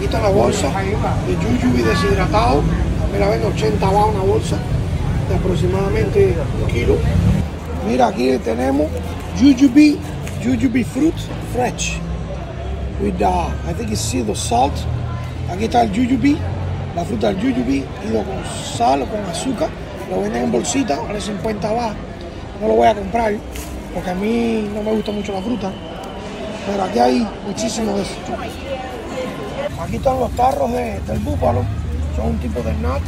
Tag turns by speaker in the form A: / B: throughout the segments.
A: aquí está la bolsa de jujube deshidratado. Me la venden 80 baht una bolsa de aproximadamente 1 kilo. Mira, aquí tenemos jujube fruit fresh with I think it's sea salt. Aquí está el jujube, la fruta del jujube, ido con sal o con azúcar. Lo venden en bolsita, vale 50 baht. No lo voy a comprar porque a mí no me gusta mucho la fruta. Pero aquí hay muchísimo de eso. Aquí están los tarros del búfalo. Son un tipo de nuts.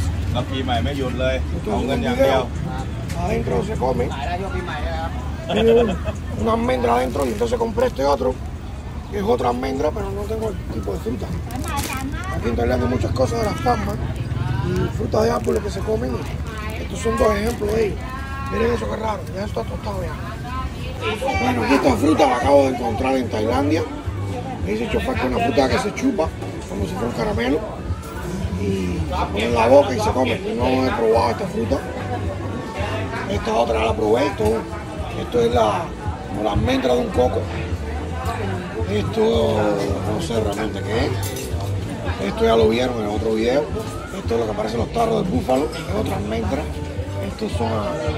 A: Adentro se come. Tiene una almendra adentro y entonces compré este otro, que es otra almendra, pero no tengo el tipo de fruta. Aquí en Tailandia hay muchas cosas de las palmas y frutas de árboles que se comen. Estos son 2 ejemplos de ellos. Miren eso que raro, ya esto está tostado ya. Bueno, aquí esta fruta la acabo de encontrar en Tailandia. Me dice el chofer que es una fruta que se chupa como si fuera un caramelo y se pone en la boca y se come. No he probado esta fruta. Esta otra la probé. Esto es como la almendra de un coco. Esto no sé realmente qué es. Esto ya lo vieron en el otro video. Esto es lo que aparece en los tarros del búfalo. Es otra almendra. Estos son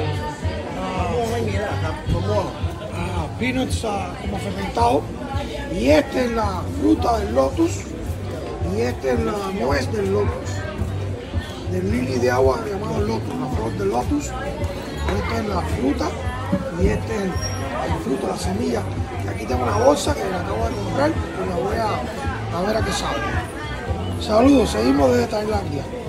A: peanuts como fermentados. Y esta es la fruta del lotus. Y esta es la nuez del lotus. Del lili de agua llamado lotus, la flor del lotus. Esta es la fruta. Y este es el fruto, la semilla. Y aquí tengo una bolsa que la acabo de comprar y la voy a ver a qué sabe. Saludos, seguimos desde Tailandia.